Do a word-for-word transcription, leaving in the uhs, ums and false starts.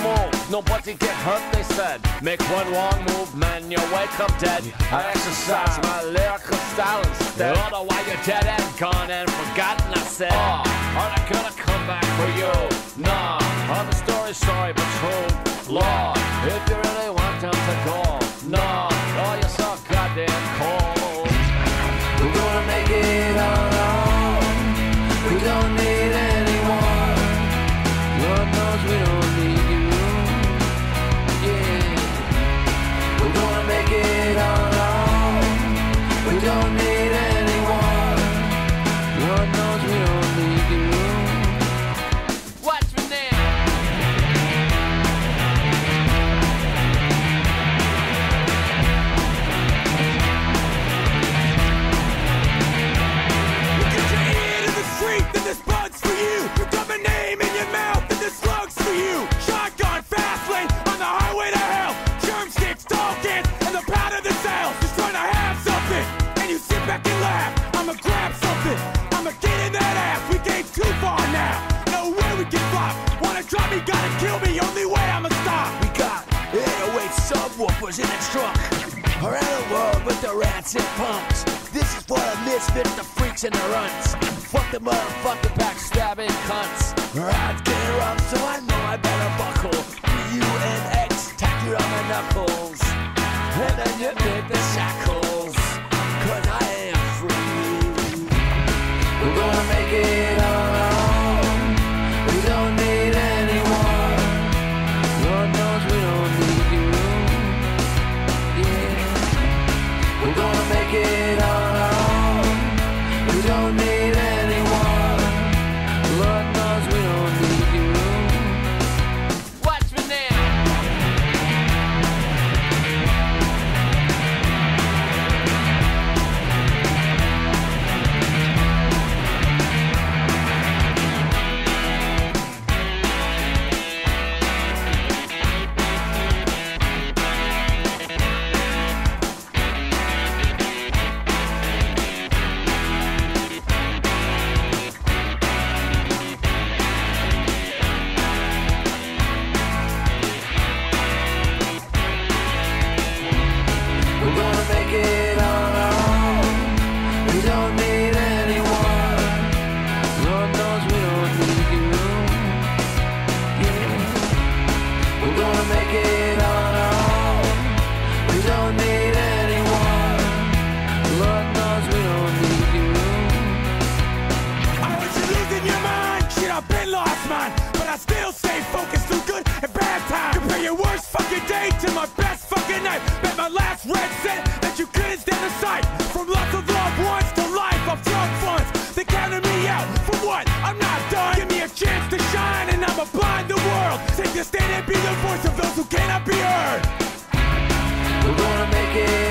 move, nobody get hurt, they said. Make one wrong move, man, you wake up dead. I exercise my lyrical style instead. Otherwise you're dead and gone and forgotten, I said. Oh, are they gonna come back for you? Nah, all the story's sorry but true. Lord, if you really want them to go, nah, oh, you're so goddamn cold. We're gonna make it our own. We don't need anyone. Lord knows we don't need you. Yeah. We're gonna make it our own. We don't need anyone. Lord knows we don't need you. Watch me now. Then this bud's for you. You got my name in your mouth, and this slug's for you. Shotgun, fast lane, on the highway to hell. Germ sticks, dog cans, and the pound of the sales. Just trying to have something, and you sit back and laugh. I'ma grab something, I'ma get in that ass. We came too far now, no way we can flop. Wanna drop me, gotta kill me, only way I'ma stop. We got eight oh eight subwoofers in the trunk. Around the world with the rats and punks. This is for the misfits, the freaks, and the runts. Fuck the motherfucking backstabbing cunts. Rides get rough, so I know I better buckle. U N X tattooed on my knuckles. And then you pick the shackles, cause I am free. We're gonna make it our own. We don't need anyone. Lord knows we don't need you. Yeah. We're gonna make it our own. We don't need anyone. Lord knows we don't need you. Watch me now. We're gonna make it our own. We don't need anyone. Lord knows we don't need you. Yeah. We're gonna make it our own. We don't need anyone. Lord knows we don't need you. I heard you losing your mind. Shit, I've been lost mine, but I still stay focused through good and bad times. Compare your worst fucking day to my best fucking night. Bet my last red cent that you couldn't stand the sight. From lots of loved ones to life of drug funds. They counted me out for what? I'm not done. Give me a chance to shine and I'ma blind the world. Take the stand and be the voice of those who cannot be heard. We're gonna make it